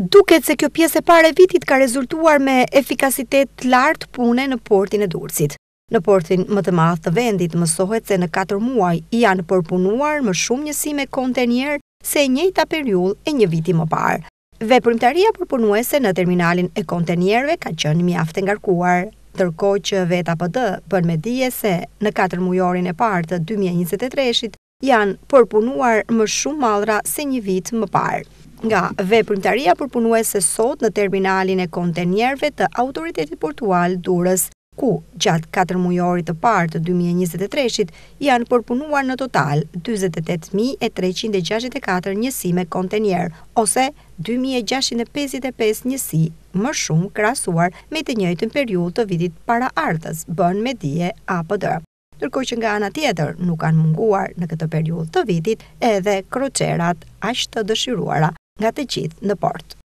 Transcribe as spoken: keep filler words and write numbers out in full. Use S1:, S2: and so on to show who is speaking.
S1: Duket se kjo pjesë e parë e vitit ka rezultuar me efikasitet lartë pune në portin e Durrësit. Në portin më të madh të vendit mësohet se në katër muaj janë përpunuar më shumë njësime kontenier se e njëjta periudhë e një viti më parë. Veprimtaria përpunuese në terminalin e kontenierëve ka qenë mjaft e ngarkuar, ndërkohë që V T A P D bën me dije se në katër mujorin e parë të dy mijë e njëzet e treshit janë përpunuar më shumë mallra se një vit më parë. Nga veprimtaria përpunuese sot në terminalin e kontenierëve të Autoritetit Portual Durrës, ku gjatë katër mujorit të parë të dy mijë e njëzet e treshit janë përpunuar në total dyzet e tetë mijë e treqind e gjashtëdhjetë e katër njësime kontenier, ose dy mijë e gjashtëqind e pesëdhjetë e pesë njësi më shumë krahasuar me të njëjtën periudhë të vitit paraardhës, bën me dije A P D. Ndërkohë që nga ana tjetër nuk kanë munguar në këtë periudhë të vitit edhe kroçerat aq të dëshiruara nga të gjithë në port.